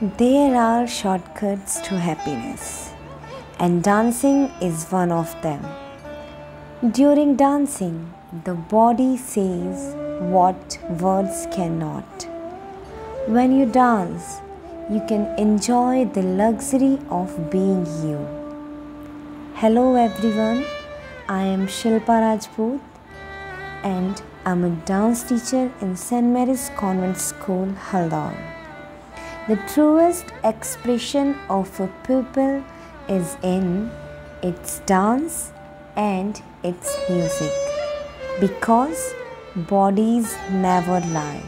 There are shortcuts to happiness, and dancing is one of them. During dancing, the body says what words cannot. When you dance, you can enjoy the luxury of being you. Hello everyone, I am Shilpa Rajput and I'm a dance teacher in St. Mary's Convent School, Haldol. The truest expression of a people is in its dance and its music, because bodies never lie.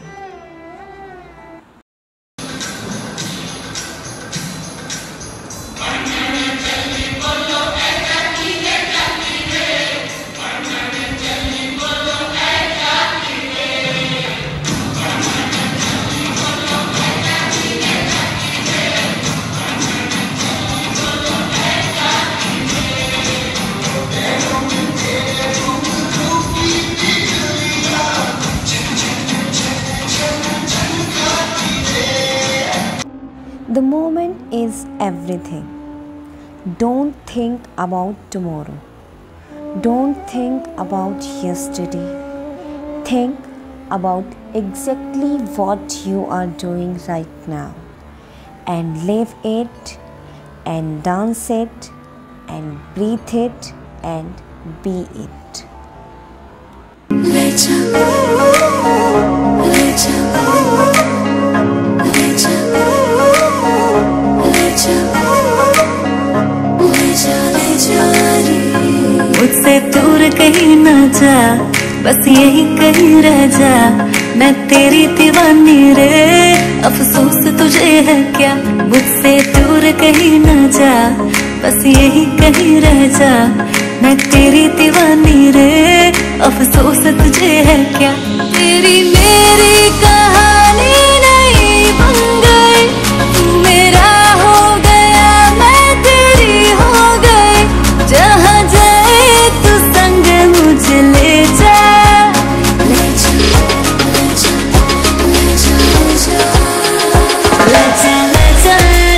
The moment is everything. Don't think about tomorrow. Don't think about yesterday. Think about exactly what you are doing right now, and live it, and dance it, and breathe it, and be it. मुझसे दूर कहीं ना जा, बस यही कहीं रह जा। मैं तेरी दीवानी रे, अफसोस तुझे है क्या। मुझसे दूर कहीं ना जा, बस यही कहीं रह जा। मैं तेरी दीवानी रे, अफसोस तुझे है क्या। तेरी मेरी कहानी नहीं बन गई, तू मेरा हो गया, मैं तेरी हो गई। जहाँ जाए तू संग मुझे ले जा, ले जा, ले जा, ले जा, ले जा, ले जा, ले जा।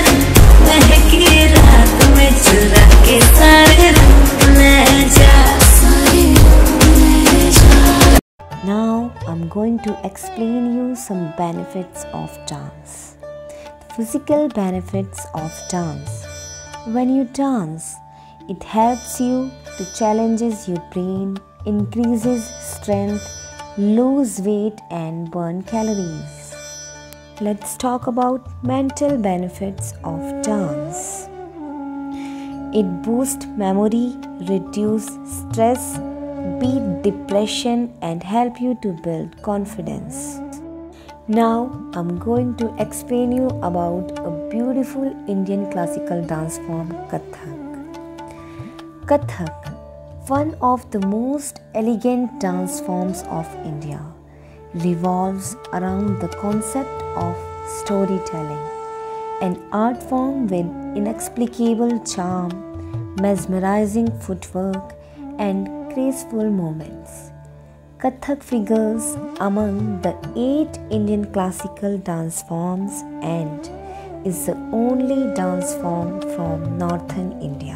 महकी रात में चुरा के सारे रंग ले जा, सारे ले जा। Now I'm going to explain you some benefits of dance. The physical benefits of dance. When you dance, it helps you to challenges your brain, increases strength, lose weight and burn calories. Let's talk about mental benefits of dance. It boosts memory, reduce stress, beat depression and help you to build confidence. Now I'm going to explain you about a beautiful Indian classical dance form, Kathak. Kathak, one of the most elegant dance forms of India, revolves around the concept of storytelling, an art form with inexplicable charm, mesmerizing footwork and graceful movements. Kathak figures among the 8 Indian classical dance forms and is the only dance form from northern India.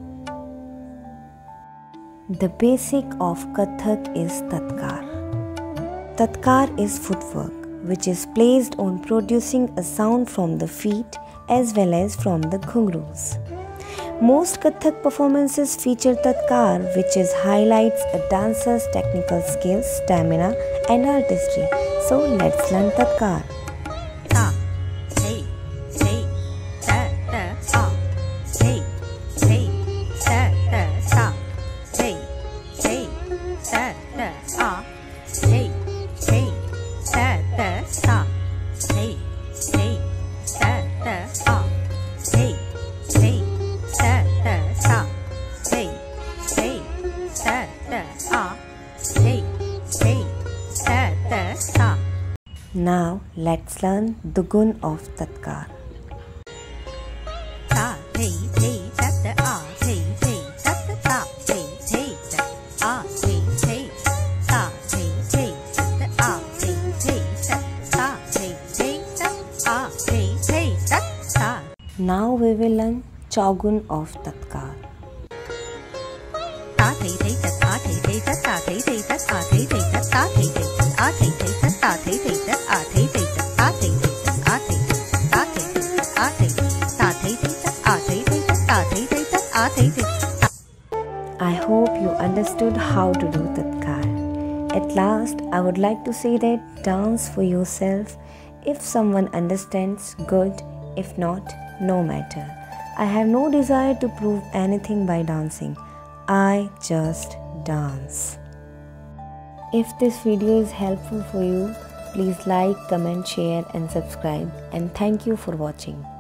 The basic of Kathak is Tatkar. Tatkar is footwork which is placed on producing a sound from the feet as well as from the ghungroos. Most Kathak performances feature Tatkar, which is highlights a dancer's technical skills, stamina and artistry. So let's learn Tatkar. Now let's learn the gun of Tatkar. Chalan Chaugun of Tatkal. I hope you understood how to do Tatkal. At last, I would like to say that dance for yourself. If someone understands, good. If not, no matter. I have no desire to prove anything by dancing. I just dance. If this video is helpful for you, please like, comment, share and subscribe. And thank you for watching.